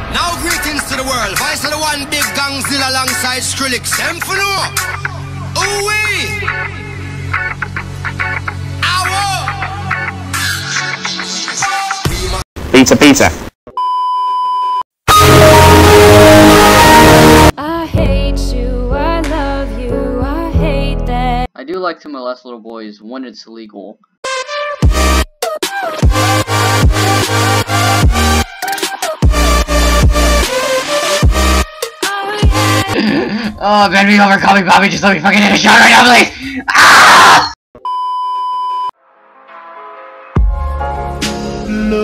Now greetings to the world. Vice of the one big gangzilla alongside Skrillex. Them for no. Ooh-wee. Ow. Pizza, pizza. I hate you, I love you, I hate that. I do like to molest little boys when it's legal. Oh, bend me over, call me Bobby, just let me fucking hit a shot right now, please! Ah! No.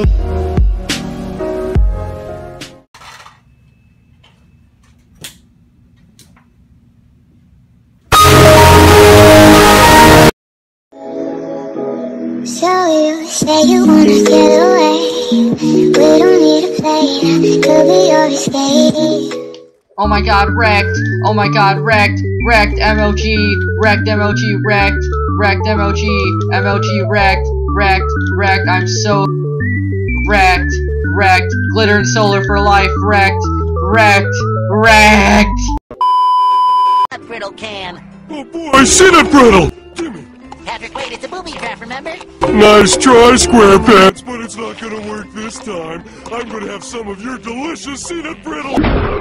So you say you wanna get away. We don't need a plane, could be your escape. Oh my god, wrecked! Oh my god, wrecked! Wrecked MLG! Wrecked MLG, wrecked! Wrecked MLG! MLG, wrecked! Wrecked! Wrecked! I'm so wrecked! Wrecked! Glitter and solar for life! Wrecked! Wrecked! Wrecked! A brittle can. Oh boy, cinnamon brittle! Gimme! Patrick, wait, it's a booby trap, remember? Nice try, SquarePants, but it's not gonna work this time. I'm gonna have some of your delicious cinnamon brittle!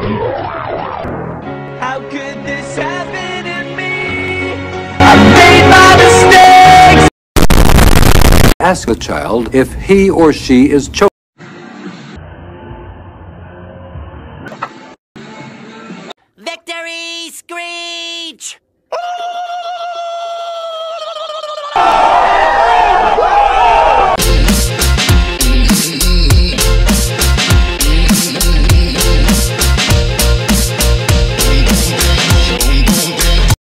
How could this happen to me? I made my mistakes! Ask the child if he or she is chosen.